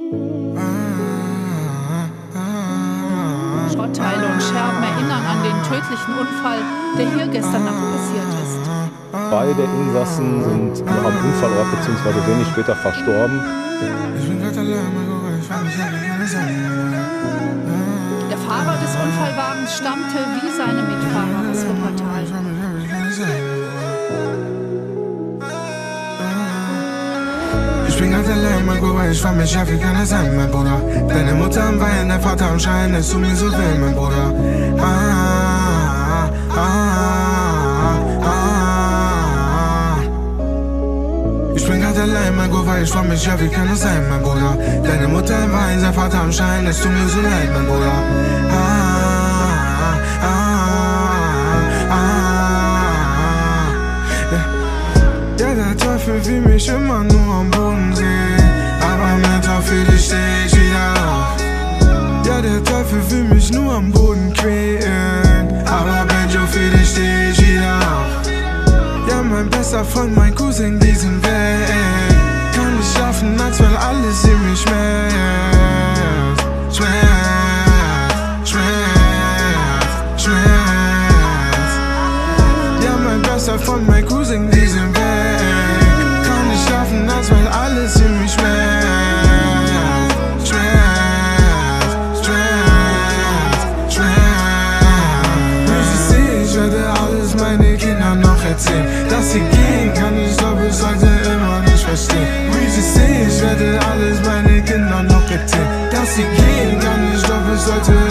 Schrottteile und Scherben erinnern an den tödlichen Unfall, der hier gestern Nacht passiert ist. Beide Insassen sind noch am Unfallort bzw. wenig später verstorben. Der Fahrer des Unfallwagens stammte wie seine Mitfahrer aus Wuppertal. Ich bin ganz allein, mein Bruder, ich frag mich, wie kann das sein, mein Bruder? Deine Mutter am Weinen, dein Vater am Schein, es tut mir so weh, mein Bruder. Ich bin ganz allein, mein Bruder, ich frag mich, wie kann das sein, mein Bruder? Deine Mutter am Weinen, dein Vater am Schein, es tut mir so leid, mein Bruder. Ja, der Teufel will mich immer nur am Boden sehen, aber mit Teufel steh ich wieder auf. Ja, der Teufel will mich nur am Boden quälen, aber Benjo, für dich steh ich wieder auf. Ja, mein bester Freund, mein Cousin, die sind weg. Kann nicht schlafen, als weil alles in mich schmerzt. Schmerz, Schmerz, Schmerz. Ja, mein bester Freund, mein Cousin, die sind weg. Kann nicht schlafen, als weil alles in mich schmerzt. Schmerz, Schmerz, Schmerz. Ich sehe, ich werde alles meine Kinder noch erzählen. Dass sie gehen kann, ich doch bis heute immer nicht verstehen. Ich sehe, ich werde alles meine Kinder noch erzählen. Dass sie gehen kann, ich doch bis heute